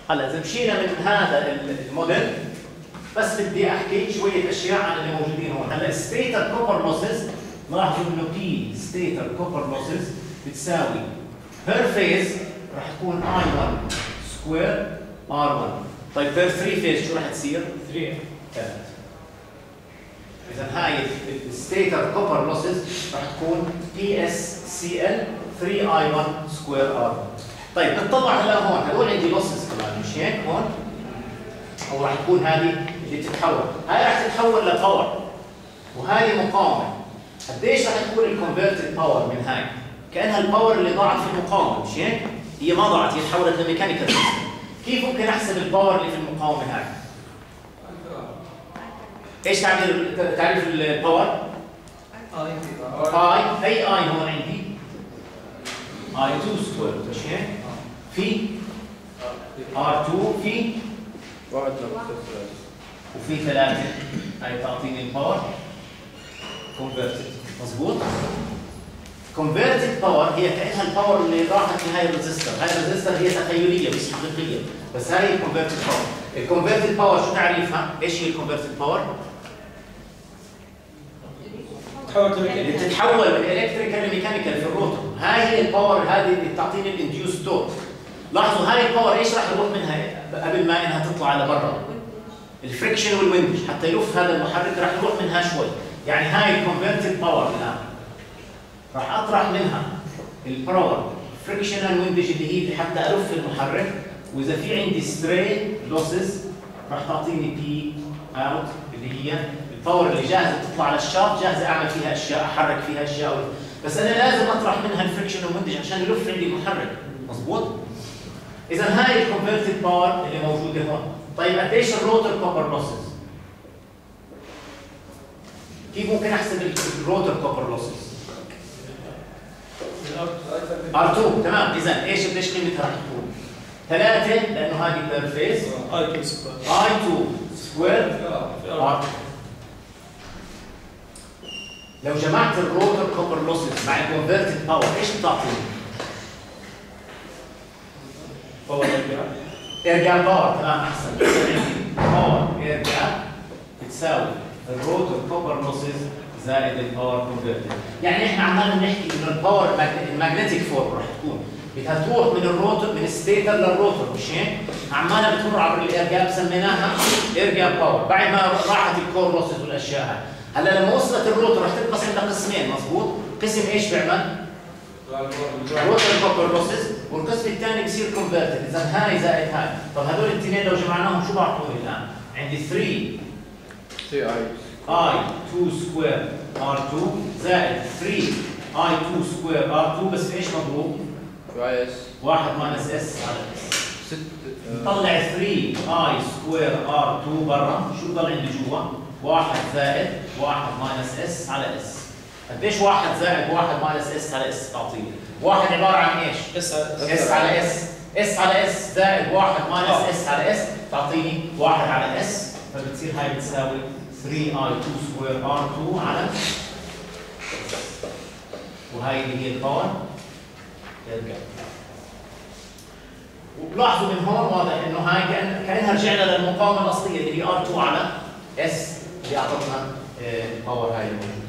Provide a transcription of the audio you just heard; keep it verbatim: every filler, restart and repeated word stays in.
هلا اذا مشينا من هذا الموديل بس بدي احكي شويه اشياء عن اللي موجودين هون. هلا ستيتر كوبر لوسز، لاحظوا انه بي ستيتر كوبر لوسز بتساوي بير فيز راح تكون اي واحد سكوير ار واحد. طيب بير ثري فيز شو راح تصير؟ ثلاثة. ثلاثة. اذا هاي الستيتر كوبر لوسز راح تكون بي اس سي ال ثري اي واحد سكوير ار واحد. طيب نطلع هلا هون، هدول عندي لوسز كمان مش هيك هون؟ او راح تكون هذه اللي تتحول، هاي راح تتحول لباور وهذه مقاومه. قديش راح تكون الكونفرتد باور من هاي؟ كانها الباور اللي ضاعت في المقاومه مش هيك؟ هي ما ضاعت، هي تحولت لميكانيكال سيستم. كيف ممكن احسب الباور اللي في المقاومه هاي؟ ايش تعريف تعريف الباور؟ اي اي اي هون عندي اي اثنين سكوير مش هيك؟ في ار اثنين في واحد وفي ثلاثة، هاي تعطيني الباور كونفرتد، مضبوط؟ كونفرتد باور هي كأنها الباور اللي راحت في هاي الريزستور، هاي الريزستور هي تخيلية مش حقيقية، بس هاي الكونفرتد باور. الكونفرتد باور شو تعريفها؟ ايش هي الكونفرتد باور؟ اللي بتتحول من الكتريكال لميكانيكال في الروتور، هاي هي الباور هذه اللي بتعطيني الانديوس تورك. لاحظوا هاي الباور ايش راح يروح منها قبل ما انها تطلع لبرا؟ الفريكشن والويندج، حتى يلف هذا المحرك راح يروح منها شوي، يعني هاي الكونفرتد باور الان راح اطرح منها الباور فريكشنال ويندج اللي هي حتى الف المحرك، واذا في عندي ستري لوسز راح تعطيني بي اوت اللي هي الباور اللي جاهزه تطلع للشاط، جاهزه اعمل فيها اشياء، احرك فيها اشياء، بس انا لازم اطرح منها الفريكشن والويندج عشان يلف عندي المحرك، مضبوط؟ اذا هاي الكونفرتد باور اللي موجوده هون. طيب قديش الروتر كوبر لوسز؟ كيف ممكن احسب الروتر كوبر لوسز؟ ار اثنين تمام. اذا ايش قديش قيمتها راح تكون؟ ثلاثة لانه هذه بير فيز اي اثنين سكوير اي اثنين سكوير ار. لو جمعت الروتر كوبر لوسز مع الكونفرتد باور ايش بتعطيني؟ باور ارجع ارجع باور تمام احسن. باور ارجع بتساوي الروتر كوبر لوسز زائد الباور كونفرتد. يعني احنا عمالنا بنحكي انه الباور الماجنتيك فورم راح تكون بدها تروح من الروتر من الستيتر للروتر مش هيك؟ عمالها بتمر عبر الارجاب سميناها ارجاب باور، بعد ما راحت الكور لوسز والاشياء هاي. هلا لما وصلت الروتر راح تنقسم لقسمين مضبوط؟ قسم ايش بيعمل؟ روتر كوبر لوسز، والقسم الثاني بصير كونفرتد، اذا هاي زائد هاي. طب هذول الاثنين لو جمعناهم شو بعطوني الان؟ عندي ثلاثة سي اي اي اثنين سكوير ار اثنين زائد ثلاثة اي اثنين سكوير ار اثنين، بس في ايش مضروب؟ في اس واحد ماينس اس على اس. ست نطلع ثلاثة اي سكوير ار اثنين برا، شو بضل عندي جوا؟ واحد زائد واحد ماينس اس على اس. قديش واحد زائد واحد ماينس اس على اس تعطيني؟ واحد عبارة عن ايش؟ اس على اس على اس، اس على اس زائد واحد ماينس اس على اس تعطيني واحد على اس، فبتصير هاي بتساوي ثلاثة اي اثنين سكوير ار اثنين على وهاي اللي هي الباور يرجع. ولاحظوا من هون واضح انه هاي كأن كانها رجعنا للمقاومه الاصليه اللي هي ار اثنين على اس اللي اعطتنا الباور هاي الموجوده.